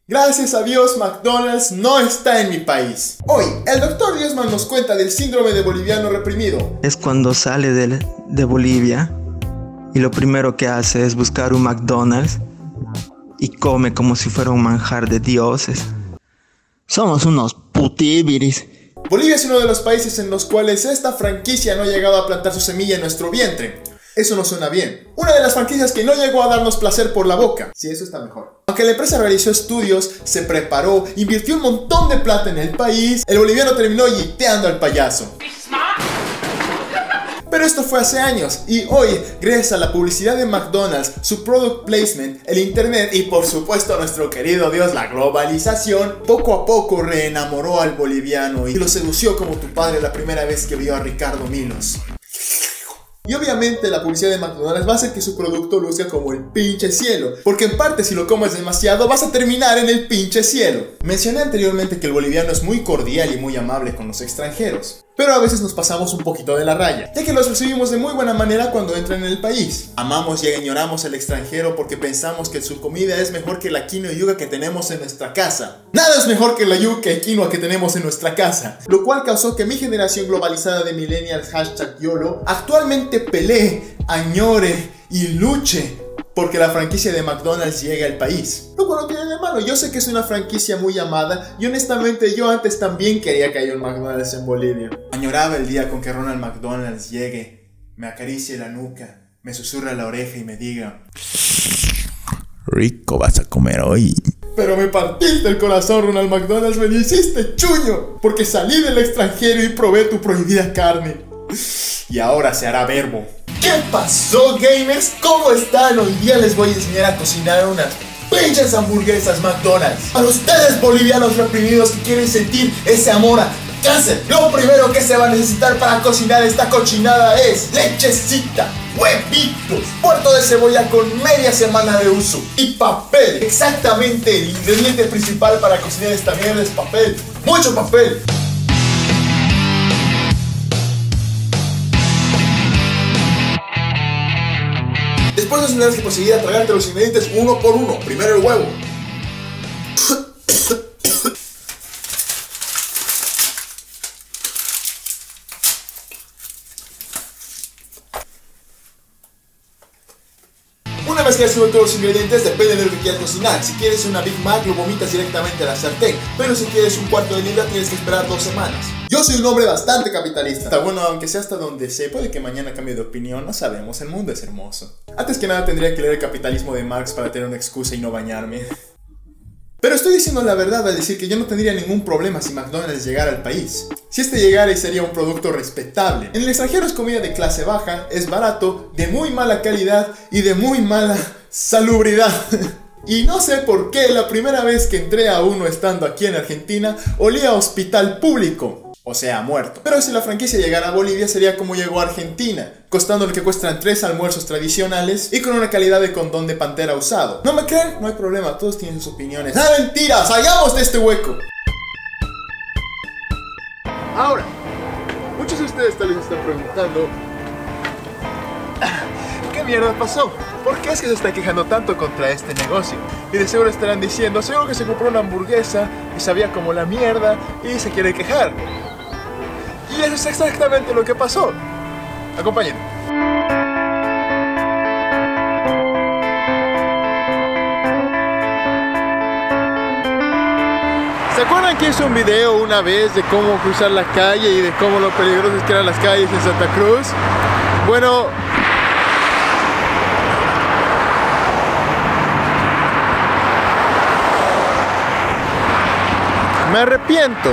Gracias a Dios, McDonald's no está en mi país. Hoy, el Dr. Diosman nos cuenta del síndrome de boliviano reprimido. Es cuando sale de Bolivia y lo primero que hace es buscar un McDonald's y come como si fuera un manjar de dioses. Somos unos putíbiris. Bolivia es uno de los países en los cuales esta franquicia no ha llegado a plantar su semilla en nuestro vientre. Eso no suena bien. Una de las franquicias que no llegó a darnos placer por la boca. Sí, eso está mejor. Aunque la empresa realizó estudios, se preparó, invirtió un montón de plata en el país, el boliviano terminó yiteando al payaso. Pero esto fue hace años y hoy, gracias a la publicidad de McDonald's, su product placement, el internet y por supuesto nuestro querido Dios, la globalización, poco a poco reenamoró al boliviano y lo sedució como tu padre la primera vez que vio a Ricardo Milos. Y obviamente la publicidad de McDonald's va a hacer que su producto luzca como el pinche cielo, porque en parte si lo comes demasiado vas a terminar en el pinche cielo. Mencioné anteriormente que el boliviano es muy cordial y muy amable con los extranjeros, pero a veces nos pasamos un poquito de la raya, ya que los recibimos de muy buena manera cuando entran en el país. Amamos y añoramos al extranjero porque pensamos que su comida es mejor que la quinoa y yuca que tenemos en nuestra casa. Nada es mejor que la yuca y quinoa que tenemos en nuestra casa, lo cual causó que mi generación globalizada de millennials #YOLO actualmente pelee, añore y luche porque la franquicia de McDonald's llegue al país. Lo cual no tiene de malo, yo sé que es una franquicia muy amada y honestamente yo antes también quería que haya un McDonald's en Bolivia. Añoraba el día con que Ronald McDonald's llegue, me acaricie la nuca, me susurra la oreja y me diga: rico vas a comer hoy. Pero me partiste el corazón, Ronald McDonald's, me hiciste chuño, porque salí del extranjero y probé tu prohibida carne. Y ahora se hará verbo. ¿Qué pasó, gamers? ¿Cómo están? Hoy día les voy a enseñar a cocinar unas pinches hamburguesas McDonald's. Para ustedes bolivianos reprimidos que quieren sentir ese amor a cáncer, lo primero que se va a necesitar para cocinar esta cochinada es lechecita, huevitos, puerto de cebolla con media semana de uso y papel. Exactamente, el ingrediente principal para cocinar esta mierda es papel. ¡Mucho papel! Después tendrás que proseguir a tragarte los ingredientes uno por uno. Primero el huevo. Una vez que has subido todos los ingredientes, depende de lo que quieras cocinar. Si quieres una Big Mac, lo vomitas directamente a la sartén. Pero si quieres un cuarto de libra, tienes que esperar 2 semanas. Yo soy un hombre bastante capitalista. Está bueno, aunque sea hasta donde sé, puede que mañana cambie de opinión, no sabemos, el mundo es hermoso. Antes que nada tendría que leer el Capitalismo de Marx para tener una excusa y no bañarme. Pero estoy diciendo la verdad al decir que yo no tendría ningún problema si McDonald's llegara al país. Si este llegara y sería un producto respetable. En el extranjero es comida de clase baja, es barato, de muy mala calidad y de muy mala salubridad. Y no sé por qué la primera vez que entré a uno estando aquí en Argentina olía a hospital público. O sea, muerto. Pero si la franquicia llegara a Bolivia sería como llegó a Argentina, costando lo que cuestan 3 almuerzos tradicionales y con una calidad de condón de pantera usado. ¿No me creen? No hay problema, todos tienen sus opiniones. ¡Ah, mentira! ¡Salgamos de este hueco! Ahora, muchos de ustedes tal vez están preguntando: ¿qué mierda pasó? ¿Por qué es que se está quejando tanto contra este negocio? Y de seguro estarán diciendo: seguro que se compró una hamburguesa y sabía como la mierda y se quiere quejar. Y eso es exactamente lo que pasó. Acompáñenme. ¿Se acuerdan que hice un video una vez de cómo cruzar la calle y de cómo lo peligrosas que eran las calles en Santa Cruz? Bueno, me arrepiento.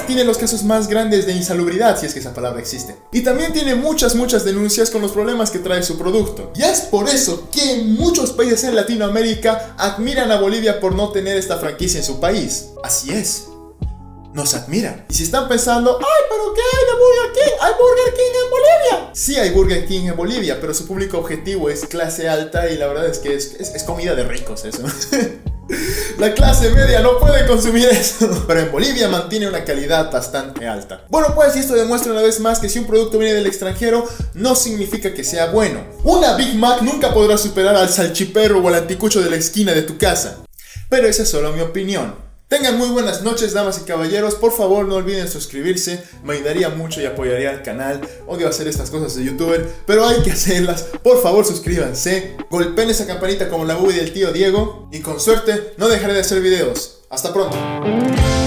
Además, tiene los casos más grandes de insalubridad, si es que esa palabra existe. Y también tiene muchas denuncias con los problemas que trae su producto. Y es por eso que muchos países en Latinoamérica admiran a Bolivia por no tener esta franquicia en su país. Así es. Nos admiran. Y si están pensando, ¡ay, pero qué hay de Burger King! ¡Hay Burger King en Bolivia! Sí hay Burger King en Bolivia, pero su público objetivo es clase alta y la verdad es que es comida de ricos eso. La clase media no puede consumir eso. Pero en Bolivia mantiene una calidad bastante alta. Bueno, pues, y esto demuestra una vez más que si un producto viene del extranjero, no significa que sea bueno. Una Big Mac nunca podrá superar al salchiperro o al anticucho de la esquina de tu casa. Pero esa es solo mi opinión. Tengan muy buenas noches, damas y caballeros. Por favor, no olviden suscribirse. Me ayudaría mucho y apoyaría al canal. Odio hacer estas cosas de youtuber, pero hay que hacerlas. Por favor, suscríbanse. Golpeen esa campanita como la Bubi del tío Diego. Y con suerte, no dejaré de hacer videos. Hasta pronto.